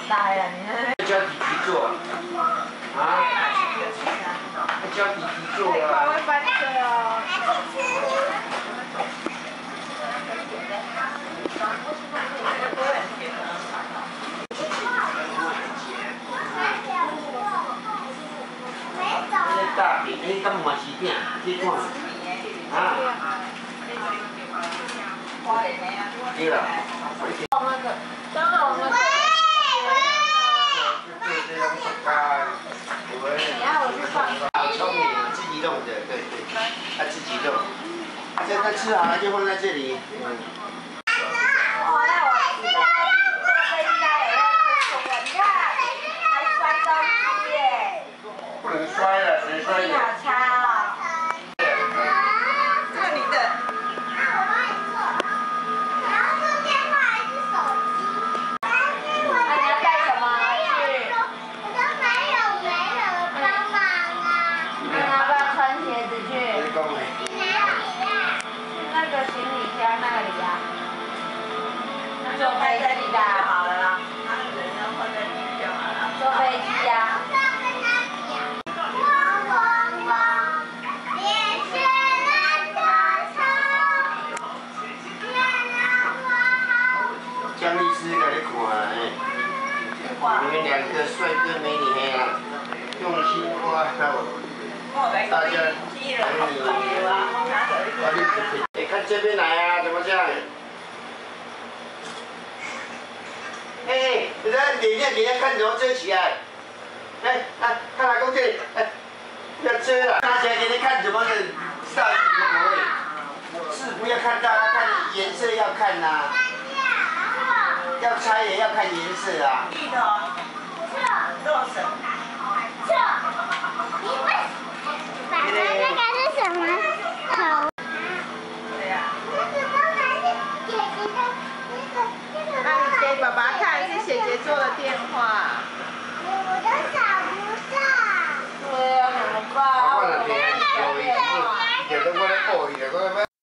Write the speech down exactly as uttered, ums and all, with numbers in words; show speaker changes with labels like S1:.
S1: 大呀，你那。
S2: 教弟弟做。啊？教弟弟做啊。
S1: 会翻车哦。
S2: 大饼，哎，敢嘛是饼？你看。啊。对啦。
S1: 那个，刚好那个。你要我去放。
S2: 好聪明，自己弄的，对对，他自己弄。这他吃好了就放在这里。嗯。
S1: 哦，那我坐飞机搭也要吃苦的，你看，还摔东西耶。
S2: 不能摔了，谁摔的？
S1: 好差哦。这个你的。
S3: 那我帮你做。然后这个电话还是手机？
S1: 那你要带什么去？
S3: 我都没有没人帮忙啊。
S1: 那你要不要穿鞋子去？
S3: 哪里呀？
S1: 去那个行李箱那里呀。坐飞机的好了啦。坐飞机呀。
S2: 江律师在那看哎，你们两个帅哥美女嘿啊，用心挖到，大家等你，把你哎，看这边来啊，怎么这样？哎，你在脸下底下看什么？遮起来！哎，啊，看老公这里，哎，不要遮了，拿起来给你看什么的，到底什么口味？是不要看到，要看颜色要看呐。要拆也要看颜色啊。
S1: 记得哦。这，肉神。
S3: 这，你们，爸爸那个是什么口？
S1: 对呀。
S3: 那个当然是姐姐的那个那个。
S1: 那你给爸爸看是姐姐做的电话。
S3: 我都找不到。
S1: 对呀，怎么办？
S2: 我那边有有有的我咧学伊的，我